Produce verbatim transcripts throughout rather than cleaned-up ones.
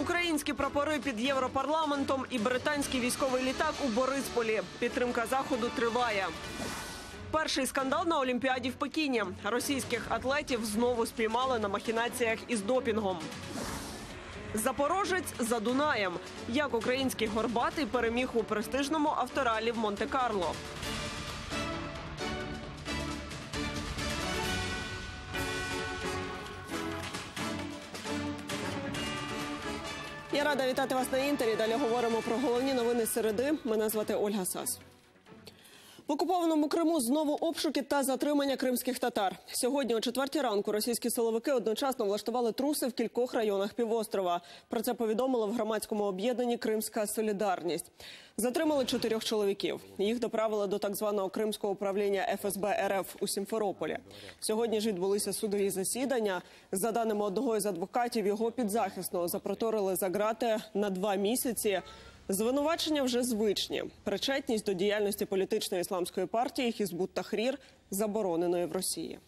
Українські прапори під Європарламентом і британський військовий літак у Борисполі. Підтримка Заходу триває. Перший скандал на Олімпіаді в Пекіні. Російських атлетів знову спіймали на махінаціях із допінгом. Запорожець за Дунаєм. Як український горбатий переміг у престижному авторалі в Монте-Карло. Я рада вітати вас на Інтері. Далі говоримо про головні новини середи. Мене звати Ольга Сас. В окупованому Криму знову обшуки та затримання кримських татар. Сьогодні о четвертій ранку російські силовики одночасно влаштували труси в кількох районах півострова. Про це повідомили в громадському об'єднанні «Кримська солідарність». Затримали чотирьох чоловіків. Їх доправили до так званого Кримського управління еф ес бе ер еф у Сімферополі. Сьогодні ж відбулися судові засідання. За даними одного із адвокатів, його підзахисного запроторили за ґрати на два місяці. Звинувачення вже звичні. Причетність до діяльності політичної ісламської партії Хізбут Тахрір, забороненої в Росії.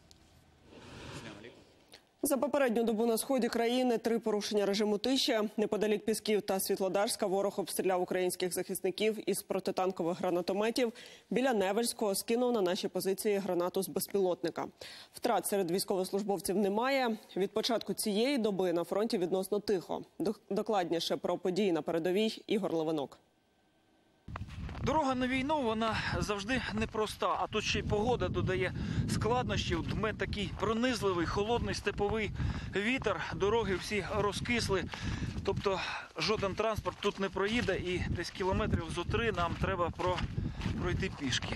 За попередню добу на сході країни три порушення режиму тиші. Неподалік Пісків та Світлодарська ворог обстріляв українських захисників із протитанкових гранатометів. Біля Невельського скинув на наші позиції гранату з безпілотника. Втрат серед військовослужбовців немає. Від початку цієї доби на фронті відносно тихо. Докладніше про події на передовій Ігор Левинок. Дорога на війну, вона завжди непроста, а тут ще й погода додає складнощів. Дме такий пронизливий, холодний степовий вітер, дороги всі розкисли, тобто жоден транспорт тут не проїде і десь кілометрів зо три нам треба про... пройти пішки.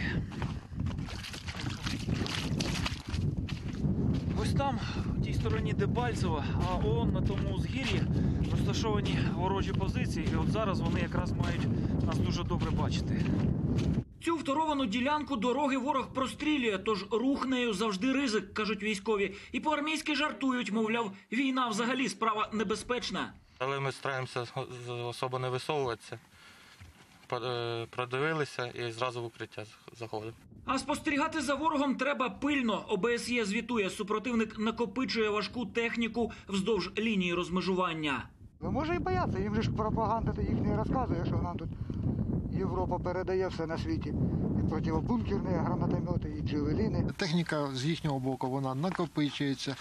Ось там, в тій стороні Дебальцево, а он на тому узгір'ї розташовані ворожі позиції, і от зараз вони якраз мають нас дуже добре бачити. Цю второвану ділянку дороги ворог прострілює, тож рух нею завжди ризик, кажуть військові. І по-армійськи жартують, мовляв, війна взагалі справа небезпечна. Але ми стараємося особо не висовуватися. Продивилися і зразу в укриття заходимо. А спостерігати за ворогом треба пильно. о бе ес є звітує, супротивник накопичує важку техніку вздовж лінії розмежування. Ну, може і бояться, їм же ж пропаганда їх не розказує, що нам тут Європа передає все на світі. І противобункерні гранатомети, і джевеліни. Техніка з їхнього боку, вона накопичується.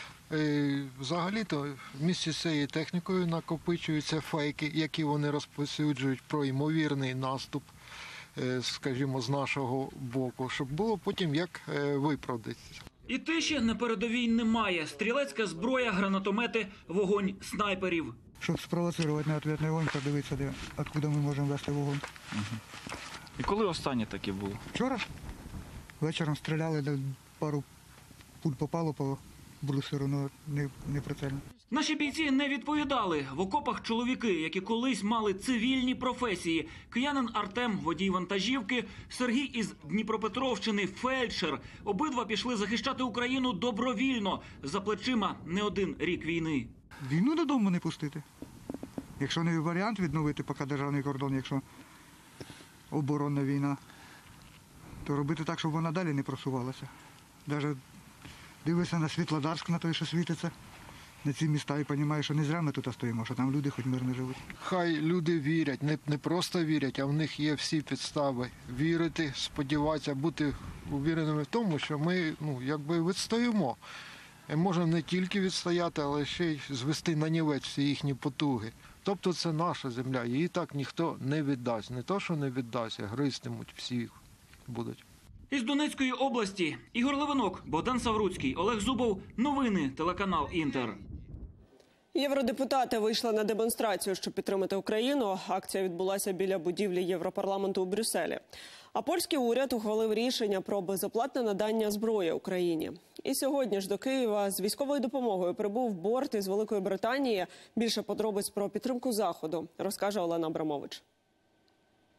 Взагалі-то в місті з цією технікою накопичуються фейки, які вони розповсюджують про ймовірний наступ, скажімо, з нашого боку, щоб було потім як виправдатися. І тиші на передовій немає. Стрілецька зброя, гранатомети, вогонь снайперів. Щоб спровоцирувати на відповідний вогонь, подивитися, де, откуда ми можемо вести вогонь. Угу. І коли останнє таке було? Вчора. Вечором стріляли, пару пуль попало по брусеру, але не, не прицельно. Наші бійці не відповідали. В окопах чоловіки, які колись мали цивільні професії. Киянин Артем – водій вантажівки, Сергій із Дніпропетровщини – фельдшер. Обидва пішли захищати Україну добровільно. За плечима не один рік війни. Війну додому не пустити. Якщо не варіант відновити поки державний кордон, якщо оборонна війна, то робити так, щоб вона далі не просувалася. Навіть дивишся на Світлодарськ, на той, що світиться, на ці міста і розумієш, що не зря ми тут стоїмо, що там люди хоч мирно живуть. Хай люди вірять, не, не просто вірять, а в них є всі підстави вірити, сподіватися, бути увіреними в тому, що ми, ну, якби відстоїмо. І можемо не тільки відстояти, але ще й звести на нівець всі їхні потуги. Тобто це наша земля, її так ніхто не віддасть. Не то, що не віддасть, а гризтимуть всі будуть. Із Донецької області Ігор Левинок, Богдан Савруцький, Олег Зубов. Новини, телеканал «Інтер». Євродепутати вийшли на демонстрацію, щоб підтримати Україну. Акція відбулася біля будівлі Європарламенту у Брюсселі. А польський уряд ухвалив рішення про безоплатне надання зброї Україні. І сьогодні ж до Києва з військовою допомогою прибув борт із Великої Британії. Більше подробиць про підтримку Заходу розкаже Олена Абрамович.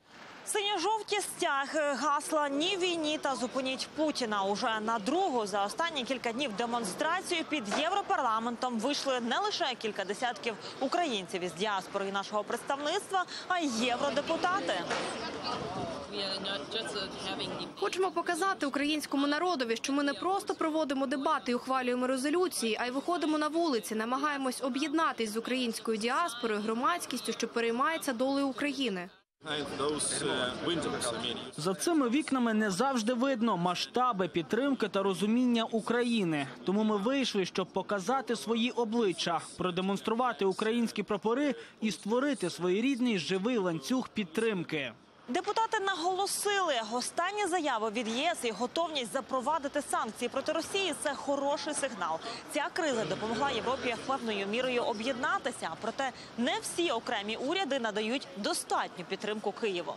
Синьо-жовті стяги, гасла «Ні війні» та «Зупиніть Путіна». Уже на другу за останні кілька днів демонстрацію під Європарламентом вийшли не лише кілька десятків українців із діаспори нашого представництва, а й євродепутати. Хочемо показати українському народові, що ми не просто проводимо дебати і ухвалюємо резолюції, а й виходимо на вулиці, намагаємось об'єднатись з українською діаспорою, громадськістю, що переймається долею України. За цими вікнами не завжди видно масштаби підтримки та розуміння України. Тому ми вийшли, щоб показати свої обличчя, продемонструвати українські прапори і створити своєрідний живий ланцюг підтримки. Депутати наголосили, останні заяви від ЄС і готовність запровадити санкції проти Росії – це хороший сигнал. Ця криза допомогла Європі певною мірою об'єднатися, проте не всі окремі уряди надають достатню підтримку Києву.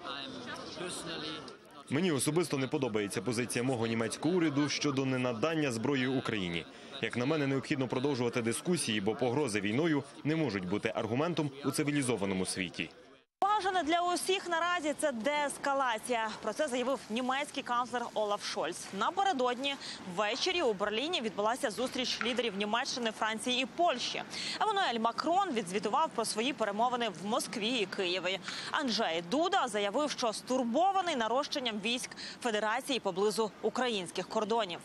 Мені особисто не подобається позиція мого німецького уряду щодо ненадання зброї Україні. Як на мене, необхідно продовжувати дискусії, бо погрози війною не можуть бути аргументом у цивілізованому світі. Бажане для усіх наразі – це деескалація. Про це заявив німецький канцлер Олаф Шольц. Напередодні ввечері у Берліні відбулася зустріч лідерів Німеччини, Франції і Польщі. Еммануель Макрон відзвітував про свої перемовини в Москві і Києві. Анджей Дуда заявив, що стурбований нарощенням військ Федерації поблизу українських кордонів.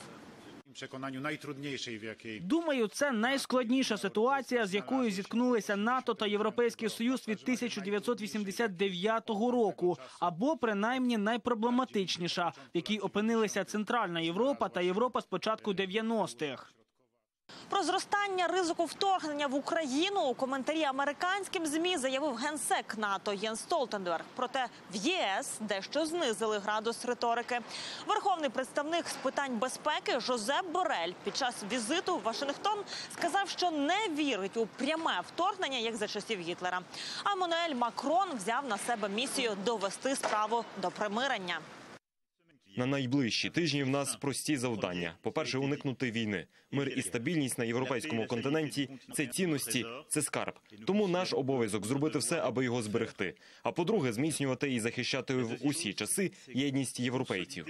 Думаю, це найскладніша ситуація, з якою зіткнулися НАТО та Європейський Союз від тисяча дев'ятсот вісімдесят дев'ятого року, або принаймні найпроблематичніша, в якій опинилися Центральна Європа та Європа з початку дев'яностих. Про зростання ризику вторгнення в Україну у коментарі американським ЗМІ заявив генсек НАТО Єнс Столтенберг. Проте в ЄС дещо знизили градус риторики. Верховний представник з питань безпеки Жозеп Борель під час візиту в Вашингтон сказав, що не вірить у пряме вторгнення, як за часів Гітлера. А Еммануель Макрон взяв на себе місію довести справу до примирення. На найближчі тижні в нас прості завдання. По-перше, уникнути війни. Мир і стабільність на європейському континенті – це цінності, це скарб. Тому наш обов'язок – зробити все, аби його зберегти. А по-друге, зміцнювати і захищати в усі часи єдність європейців.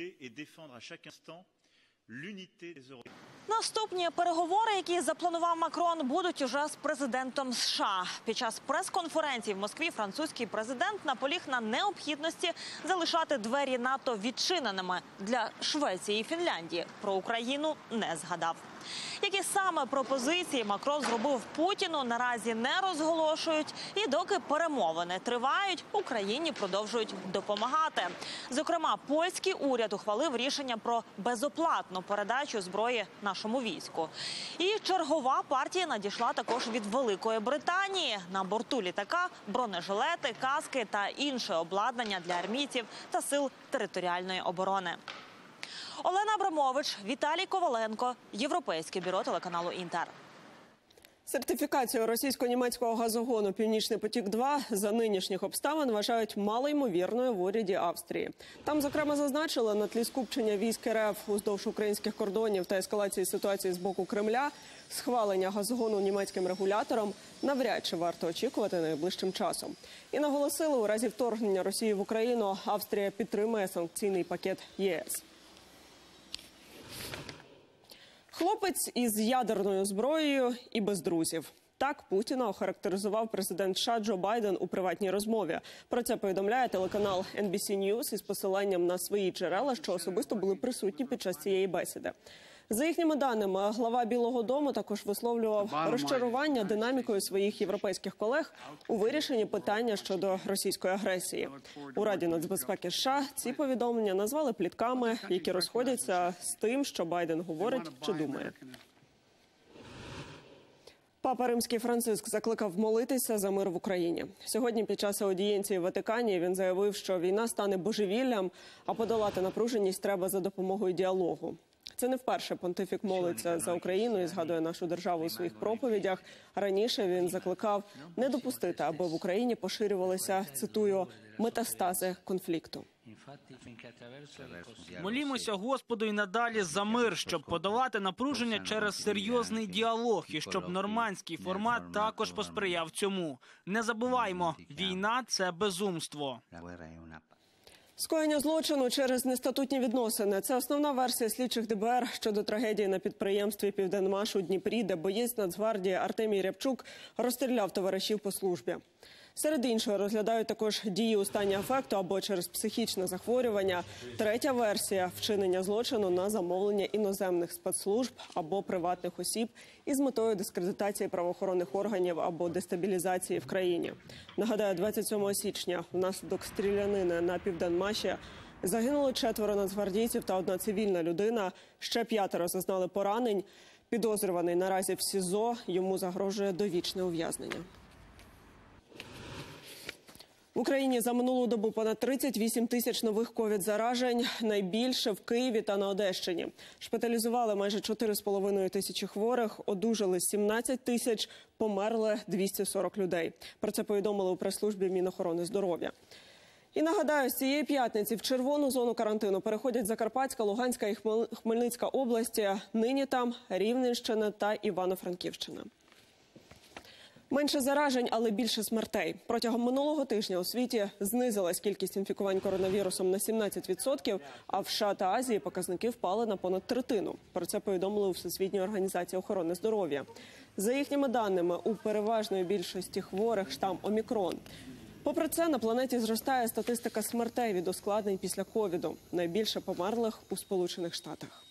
Наступні переговори, які запланував Макрон, будуть уже з президентом США. Під час прес-конференції в Москві французький президент наполіг на необхідності залишати двері НАТО відчиненими для Швеції і Фінляндії. Про Україну не згадав. Які саме пропозиції Макрон зробив Путіну, наразі не розголошують. І доки перемовини тривають, Україні продовжують допомагати. Зокрема, польський уряд ухвалив рішення про безоплатну передачу зброї нашому війську. І чергова партія надійшла також від Великої Британії. На борту літака бронежилети, каски та інше обладнання для армійців та сил територіальної оборони. Олена Абрамович, Віталій Коваленко, Європейське бюро телеканалу «Інтер». Сертифікацію російсько-німецького газогону «Північний потік-два» за нинішніх обставин вважають малоймовірною в уряді Австрії. Там, зокрема, зазначили, на тлі скупчення військ РФ уздовж українських кордонів та ескалації ситуації з боку Кремля, схвалення газогону німецьким регулятором навряд чи варто очікувати найближчим часом. І наголосили, у разі вторгнення Росії в Україну Австрія підтримує санкційний пакет ЄС. Хлопець із ядерною зброєю і без друзів. Так Путіна охарактеризував президент США Джо Байден у приватній розмові. Про це повідомляє телеканал ен бі сі News із посиланням на свої джерела, що особисто були присутні під час цієї бесіди. За їхніми даними, глава Білого дому також висловлював розчарування динамікою своїх європейських колег у вирішенні питання щодо російської агресії. У Раді нацбезпеки США ці повідомлення назвали плітками, які розходяться з тим, що Байден говорить чи думає. Папа Римський Франциск закликав молитися за мир в Україні. Сьогодні під час аудієнції в Ватикані він заявив, що війна стане божевіллям, а подолати напруженість треба за допомогою діалогу. Це не вперше понтифік молиться за Україну і згадує нашу державу у своїх проповідях. Раніше він закликав не допустити, аби в Україні поширювалися, цитую, метастази конфлікту. Молімося Господу і надалі за мир, щоб подолати напруження через серйозний діалог і щоб нормандський формат також посприяв цьому. Не забуваймо, війна – це безумство. Скоєння злочину через нестатутні відносини – це основна версія слідчих ДБР щодо трагедії на підприємстві «Південмаш» у Дніпрі, де боєць Нацгвардії Артемій Рябчук розстріляв товаришів по службі. Серед іншого розглядають також дії у стані афекту або через психічне захворювання. Третя версія – вчинення злочину на замовлення іноземних спецслужб або приватних осіб із метою дискредитації правоохоронних органів або дестабілізації в країні. Нагадаю, двадцять сьомого січня внаслідок стрілянини на Південмаші загинуло четверо нацгвардійців та одна цивільна людина. Ще п'ятеро зазнали поранень. Підозрюваний наразі в СІЗО, йому загрожує довічне ув'язнення. В Україні за минулу добу понад тридцять вісім тисяч нових ковід-заражень, найбільше в Києві та на Одещині. Шпиталізували майже чотири з половиною тисячі хворих, одужали сімнадцять тисяч, померли двісті сорок людей. Про це повідомили у прес-службі Мінохорони здоров'я. І нагадаю, з цієї п'ятниці в червону зону карантину переходять Закарпатська, Луганська і Хмельницька області. Нині там Рівненщина та Івано-Франківщина. Менше заражень, але більше смертей. Протягом минулого тижня у світі знизилась кількість інфікувань коронавірусом на сімнадцять відсотків, а в США та Азії показники впали на понад третину. Про це повідомили у Всесвітній організації охорони здоров'я. За їхніми даними, у переважної більшості хворих штам Омікрон. Попри це, на планеті зростає статистика смертей від ускладнень після ковіду. Найбільше померлих у Сполучених Штатах.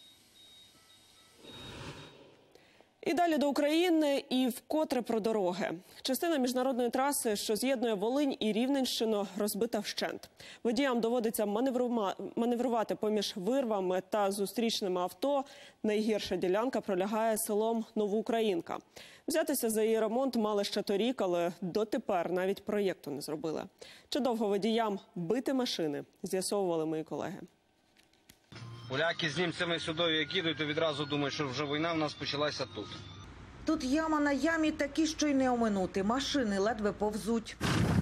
І далі до України і вкотре про дороги. Частина міжнародної траси, що з'єднує Волинь і Рівненщину, розбита вщент. Водіям доводиться маневрувати поміж вирвами та зустрічними авто. Найгірша ділянка пролягає селом Новоукраїнка. Взятися за її ремонт мали ще торік, але дотепер навіть проєкту не зробили. Чи довго водіям бити машини, з'ясовували мої колеги. Поляки з німцями сюди, як їдуть, то відразу думають, що вже війна в нас почалася тут. Тут яма на ямі такі, що й не оминути. Машини ледве повзуть.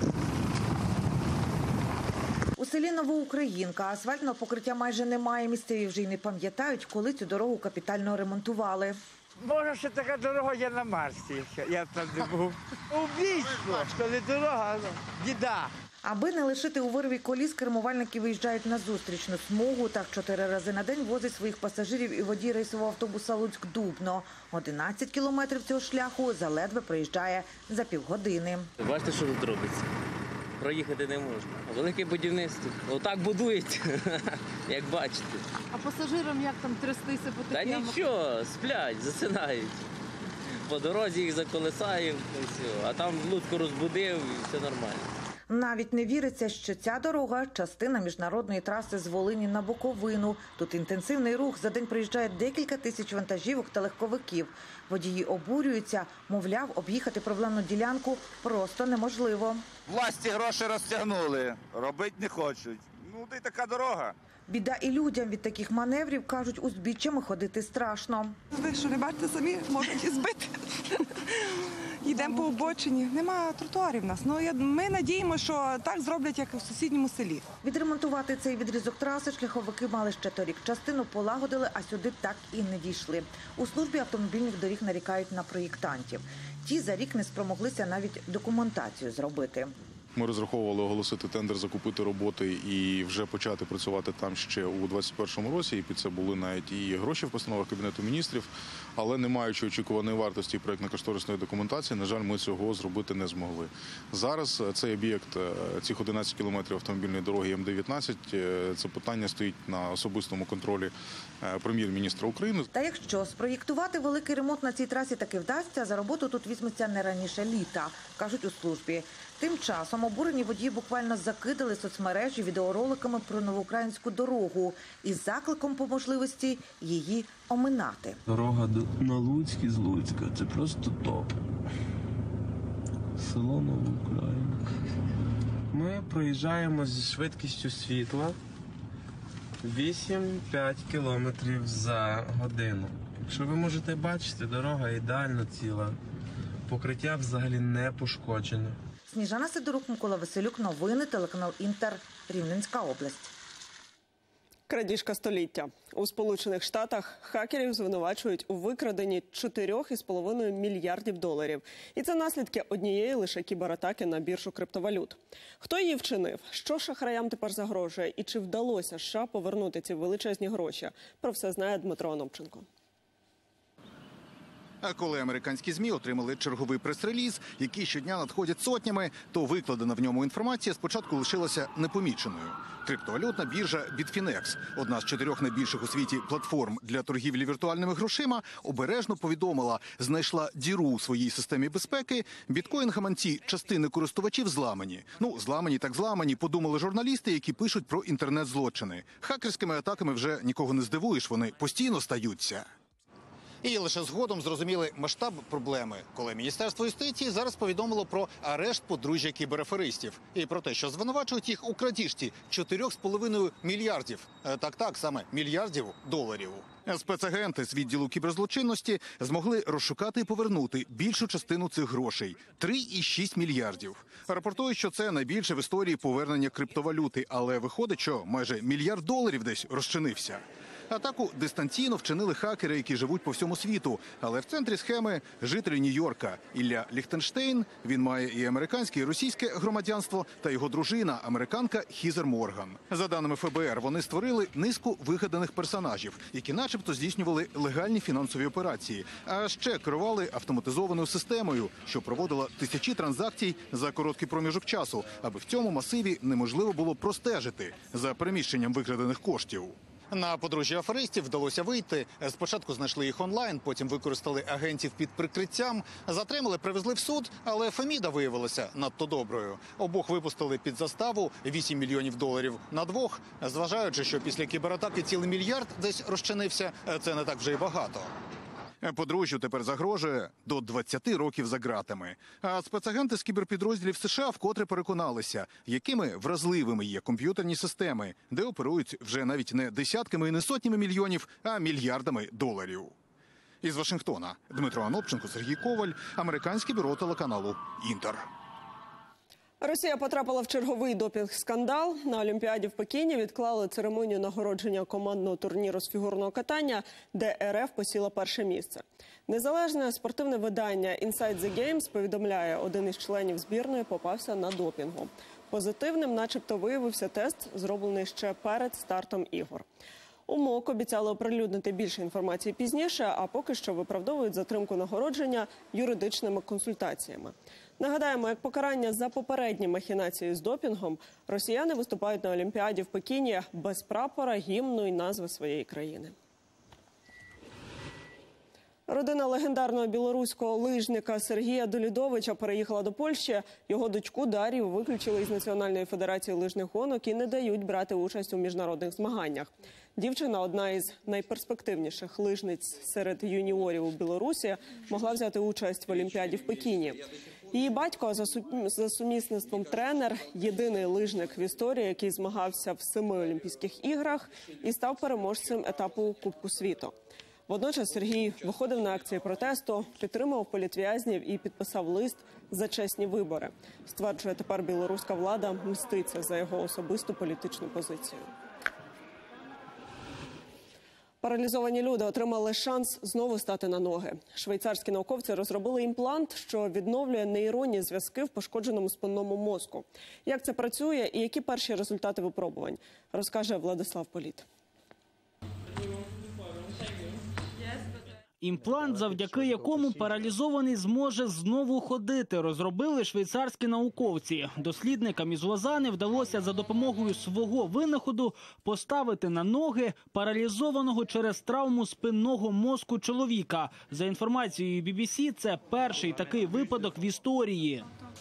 У селі Новоукраїнка асфальтного покриття майже немає. Місцеві вже й не пам'ятають, коли цю дорогу капітально ремонтували. Може, що така дорога є на Марсі, я там не був. Убійство, що не дорога, біда. Аби не лишити у вирві коліс, кермувальники виїжджають на зустрічну смугу. Так чотири рази на день возить своїх пасажирів і водій рейсового автобуса Луцьк-Дубно. одинадцять кілометрів цього шляху заледве проїжджає за півгодини. Бачите, що тут робиться? Проїхати не можна. Велике будівництво. Отак будують, як бачите. А пасажирам як там трястися по таким? Та нічого, сплять, засинають. По дорозі їх заколесаємо, а там Луцьку розбудив і все нормально. Навіть не віриться, що ця дорога – частина міжнародної траси з Волині на Буковину. Тут інтенсивний рух. За день приїжджає декілька тисяч вантажівок та легковиків. Водії обурюються. Мовляв, об'їхати проблемну ділянку просто неможливо. Власті гроші розтягнули, робити не хочуть. Ну, та й така дорога. Біда і людям від таких маневрів, кажуть, узбіччями ходити страшно. Ви що, не бачите самі, можуть і збити. Йдемо по обочині. Нема тротуарів в нас. Ну, ми надіємося, що так зроблять, як у сусідньому селі. Відремонтувати цей відрізок траси шляховики мали ще торік. Частину полагодили, а сюди так і не дійшли. У службі автомобільних доріг нарікають на проєктантів. Ті за рік не спромоглися навіть документацію зробити. Ми розраховували оголосити тендер, закупити роботи і вже почати працювати там ще у двадцять першому році. І під це були навіть і гроші в постановах Кабінету міністрів. Але не маючи очікуваної вартості проєктно-кошторисної документації, на жаль, ми цього зробити не змогли. Зараз цей об'єкт, цих одинадцять кілометрів автомобільної дороги М дев'ятнадцять, це питання стоїть на особистому контролі прем'єр-міністра України. Та якщо спроєктувати великий ремонт на цій трасі таки вдасться, за роботу тут візьметься не раніше літа, кажуть у службі. Тим часом обурені водії буквально закидали соцмережі відеороликами про новоукраїнську дорогу із закликом по можливості її оминати. Дорога на Луцьк із Луцька – це просто топ. Село Новоукраїнка. Ми проїжджаємо зі швидкістю світла вісім-п'ять кілометрів за годину. Якщо ви можете бачити, дорога ідеально ціла. Покриття взагалі не пошкоджене. Сніжана Сидорук, Микола Василюк. Новини, телеканал Інтер, Рівненська область. Крадіжка століття. У Сполучених Штатах хакерів звинувачують у викраденні чотирьох із половиною мільярдів доларів. І це наслідки однієї лише кібератаки на біржу криптовалют. Хто її вчинив? Що шахраям тепер загрожує? І чи вдалося США повернути ці величезні гроші? Про все знає Дмитро Анопченко. А коли американські ЗМІ отримали черговий прес-реліз, який щодня надходять сотнями, то викладена в ньому інформація спочатку лишилася непоміченою. Криптовалютна біржа Bitfinex, одна з чотирьох найбільших у світі платформ для торгівлі віртуальними грошима, обережно повідомила, знайшла діру у своїй системі безпеки. Біткоін-гаманці частини користувачів зламані. Ну, зламані так зламані, подумали журналісти, які пишуть про інтернет-злочини. Хакерськими атаками вже нікого не здивуєш, вони постійно стаються. І лише згодом зрозуміли масштаб проблеми, коли Міністерство юстиції зараз повідомило про арешт подружжя кібераферистів і про те, що звинувачують їх у крадіжці чотирьох з половиною мільярдів, так-так, саме мільярдів доларів. Спецагенти з відділу кіберзлочинності змогли розшукати і повернути більшу частину цих грошей – три цілих шість мільярдів. Рапортують, що це найбільше в історії повернення криптовалюти, але виходить, що майже мільярд доларів десь розчинився. Атаку дистанційно вчинили хакери, які живуть по всьому світу. Але в центрі схеми – житель Нью-Йорка Ілля Ліхтенштейн. Він має і американське, і російське громадянство, та його дружина – американка Хізер Морган. За даними Еф Бе Ер, вони створили низку вигаданих персонажів, які начебто здійснювали легальні фінансові операції. А ще керували автоматизованою системою, що проводила тисячі транзакцій за короткий проміжок часу, аби в цьому масиві неможливо було простежити за переміщенням викрадених коштів. На подружжя аферистів вдалося вийти. Спочатку знайшли їх онлайн, потім використали агентів під прикриттям. Затримали, привезли в суд, але Феміда виявилася надто доброю. Обох випустили під заставу вісім мільйонів доларів на двох. Зважаючи, що після кібератаки цілий мільярд десь розчинився, це не так вже й багато. Подружжю тепер загрожує до двадцяти років за ґратами. А спецагенти з кіберпідрозділів США вкотре переконалися, якими вразливими є комп'ютерні системи, де оперують вже навіть не десятками і не сотнями мільйонів, а мільярдами доларів. Із Вашингтона Дмитро Анопченко, Сергій Коваль, американське бюро телеканалу «Інтер». Росія потрапила в черговий допінг-скандал. На Олімпіаді в Пекіні відклали церемонію нагородження командного турніру з фігурного катання, де Ер Еф посіла перше місце. Незалежне спортивне видання Inside the Games повідомляє, один із членів збірної попався на допінгу. Позитивним начебто виявився тест, зроблений ще перед стартом ігор. У МОК обіцяли оприлюднити більше інформації пізніше, а поки що виправдовують затримку нагородження юридичними консультаціями. Нагадаємо, як покарання за попередні махінації з допінгом, росіяни виступають на Олімпіаді в Пекіні без прапора, гімну і назви своєї країни. Родина легендарного білоруського лижника Сергія Долідовича переїхала до Польщі. Його дочку Дар'ю виключили із Національної федерації лижних гонок і не дають брати участь у міжнародних змаганнях. Дівчина, одна із найперспективніших лижниць серед юніорів у Білорусі, могла взяти участь в Олімпіаді в Пекіні. Її батько за сумісництвом тренер, єдиний лижник в історії, який змагався в семи Олімпійських іграх і став переможцем етапу Кубку світу. Водночас Сергій виходив на акції протесту, підтримав політв'язнів і підписав лист за чесні вибори. Стверджує, тепер білоруська влада мститься за його особисту політичну позицію. Паралізовані люди отримали шанс знову стати на ноги. Швейцарські науковці розробили імплант, що відновлює нейронні зв'язки в пошкодженому спинному мозку. Як це працює і які перші результати випробувань, розкаже Владислав Політ. Імплант, завдяки якому паралізований зможе знову ходити, розробили швейцарські науковці. Дослідникам із Лозани вдалося за допомогою свого винаходу поставити на ноги паралізованого через травму спинного мозку чоловіка. За інформацією бі бі сі, це перший такий випадок в історії.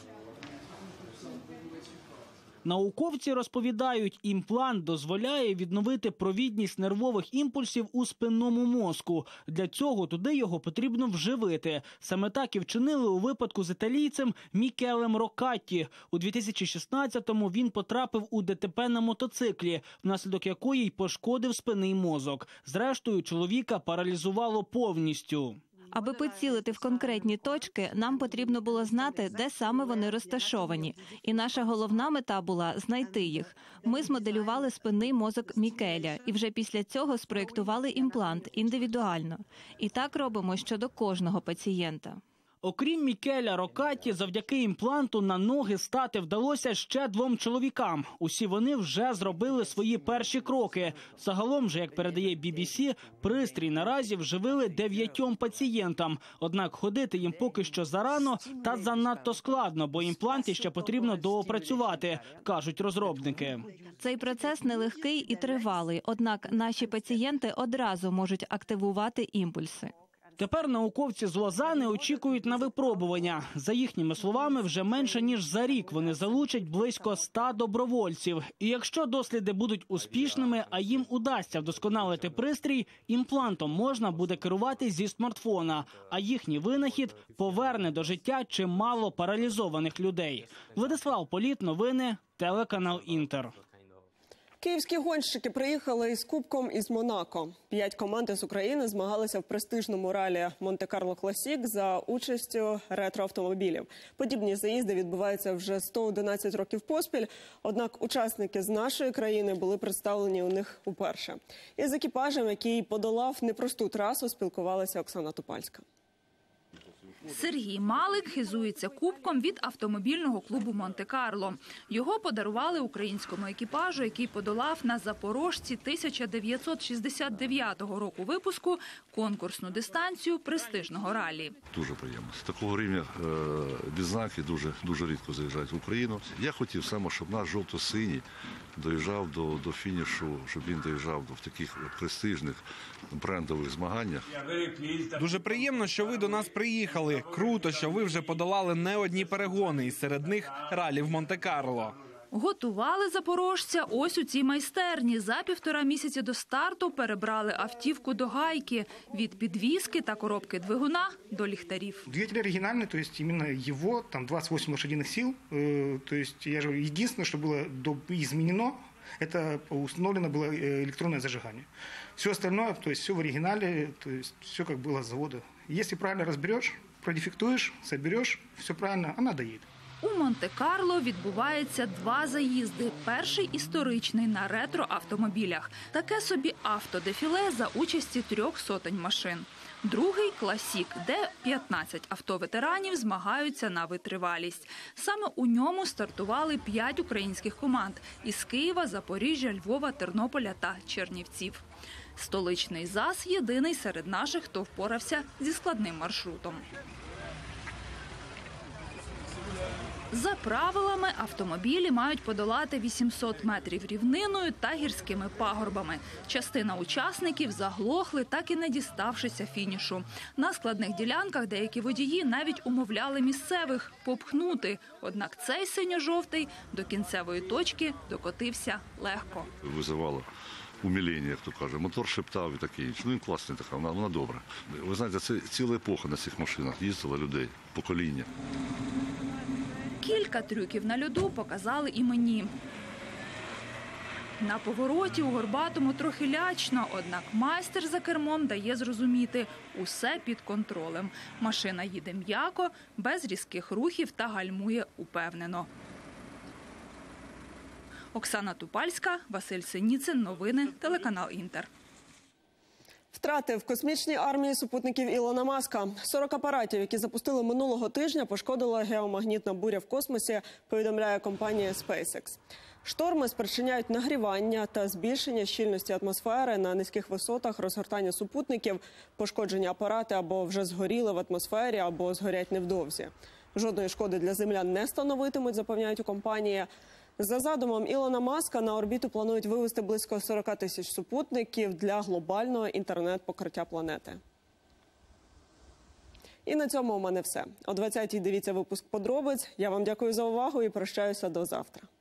Науковці розповідають, імплант дозволяє відновити провідність нервових імпульсів у спинному мозку. Для цього туди його потрібно вживити. Саме так і вчинили у випадку з італійцем Мікелем Роккатті. У дві тисячі шістнадцятому він потрапив у де те пе на мотоциклі, внаслідок якої й пошкодив спинний мозок. Зрештою, чоловіка паралізувало повністю. Аби поцілити в конкретні точки, нам потрібно було знати, де саме вони розташовані. І наша головна мета була знайти їх. Ми змоделювали спинний мозок Мікеля і вже після цього спроєктували імплант індивідуально. І так робимо щодо кожного пацієнта. Окрім Мікеля Рокатті, завдяки імпланту на ноги стати вдалося ще двом чоловікам. Усі вони вже зробили свої перші кроки. Загалом же, як передає бі бі сі, пристрій наразі вживили дев'ятьом пацієнтам. Однак ходити їм поки що зарано та занадто складно, бо імпланти ще потрібно доопрацювати, кажуть розробники. Цей процес нелегкий і тривалий, однак наші пацієнти одразу можуть активувати імпульси. Тепер науковці з Лозани очікують на випробування. За їхніми словами, вже менше ніж за рік вони залучать близько ста добровольців. І якщо досліди будуть успішними, а їм удасться вдосконалити пристрій, імплантом можна буде керувати зі смартфона, а їхній винахід поверне до життя чимало паралізованих людей. Владислав Політ, новини, телеканал «Інтер». Київські гонщики приїхали із кубком із Монако. П'ять команд із України змагалися в престижному ралі «Монте-Карло Класік» за участю ретроавтомобілів. Подібні заїзди відбуваються вже сто одинадцять років поспіль, однак учасники з нашої країни були представлені у них уперше. Із екіпажем, який подолав непросту трасу, спілкувалася Оксана Тупальська. Сергій Малик хизується кубком від автомобільного клубу «Монте-Карло». Його подарували українському екіпажу, який подолав на запорожці тисяча дев'ятсот шістдесят дев'ятого року випуску конкурсну дистанцію престижного ралі. Дуже приємно. З такого рівня е, відзнаки дуже, дуже рідко заїжджають в Україну. Я хотів саме, щоб наш жовто-синій доїжджав до, до фінішу, щоб він доїжджав в таких престижних брендових змаганнях. Дуже приємно, що ви до нас приїхали. Круто, що ви вже подолали не одні перегони, і серед них ралі в Монте-Карло. Готували запорожця ось у цій майстерні. За півтора місяці до старту перебрали автівку до гайки. Від підвіски та коробки двигуна до ліхтарів. Двигатель оригинальный, то есть именно его, там двадцать восемь лошадиных сил. Э, то есть я же единственное, что было изменено, это установлено было электронное зажигание. Все остальное, то есть все в оригинале, то есть все как было с завода. Если правильно разберешь, продефектуешь, соберешь, все правильно, она доедет. У Монте-Карло відбувається два заїзди. Перший – історичний на ретро-автомобілях. Таке собі автодефіле за участі трьох сотень машин. Другий – класік, де п'ятнадцять автоветеранів змагаються на витривалість. Саме у ньому стартували п'ять українських команд – із Києва, Запоріжжя, Львова, Тернополя та Чернівців. Столичний ЗАЗ – єдиний серед наших, хто впорався зі складним маршрутом. За правилами, автомобілі мають подолати вісімсот метрів рівниною та гірськими пагорбами. Частина учасників заглохли, так і не діставшися фінішу. На складних ділянках деякі водії навіть умовляли місцевих попхнути. Однак цей синьо-жовтий до кінцевої точки докотився легко. Визивало умилення, як то каже. Мотор шептав і таке інше. Ну, він класний така, вона, вона добра. Ви знаєте, це ціла епоха на цих машинах. Їздила людей, покоління. Кілька трюків на льоду показали і мені. На повороті у горбатому трохи лячно, однак майстер за кермом дає зрозуміти – усе під контролем. Машина їде м'яко, без різких рухів та гальмує упевнено. Оксана Тупальська, Василь Синіцин. Новини, телеканал «Інтер». Втрати в космічній армії супутників Ілона Маска. сорок апаратів, які запустили минулого тижня, пошкодила геомагнітна буря в космосі, повідомляє компанія SpaceX. Шторми спричиняють нагрівання та збільшення щільності атмосфери на низьких висотах, розгортання супутників, пошкоджені апарати або вже згоріли в атмосфері, або згорять невдовзі. Жодної шкоди для землян не становитимуть, запевняють у компанії. За задумом Ілона Маска на орбіту планують вивести близько сорок тисяч супутників для глобального інтернет-покриття планети. І на цьому у мене все. О двадцятій дивіться випуск подробиць. Я вам дякую за увагу і прощаюся до завтра.